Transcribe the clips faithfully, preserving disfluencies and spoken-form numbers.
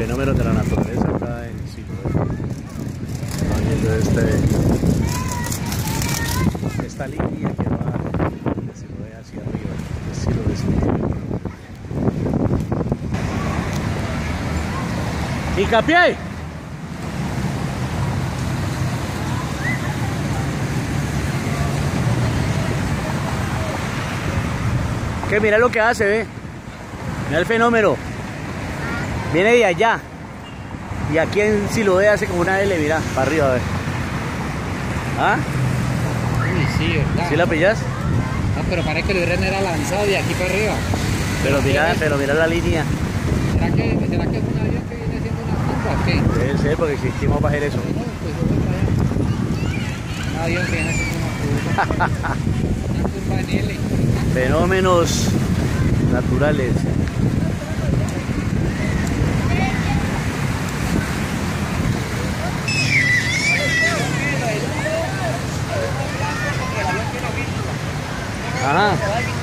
Fenómenos de la naturaleza acá en Siloé. Estamos viendo este, esta línea que va de Siloé hacia arriba, de Siloé Siloé. ¡Hincapié! Que mira lo que hace, ve. Mira el fenómeno. Viene de allá. Y aquí en Siloé hace como una L, mira, para arriba, a ver. ¿Ah? Uy, sí, ¿verdad? ¿Sí la pillas? No, pero parece que el Irene era lanzado de aquí para arriba. Pero mira, pero mira la línea. ¿Será que, ¿será que es un avión que viene siendo una tumba o qué? Debe ser porque existimos para hacer eso. No, pues yo voy para allá. Un avión que viene siendo una tumba. Una tumba en L. Fenómenos naturales. Ajá.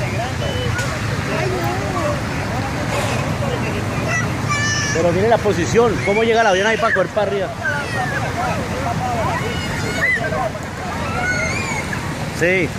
Pero mire la posición, cómo llega el avión ahí para correr para arriba. Sí.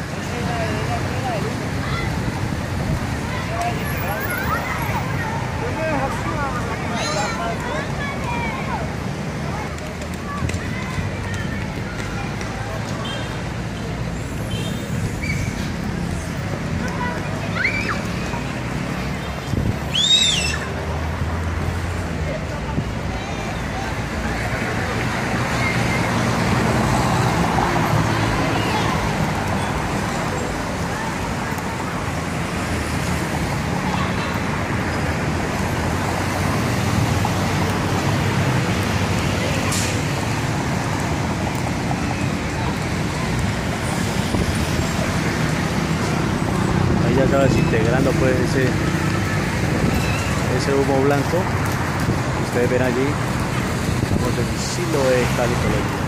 Ya se va desintegrando pues ese, ese humo blanco. Ustedes ven allí, estamos en Siloé, Cali, Colombia.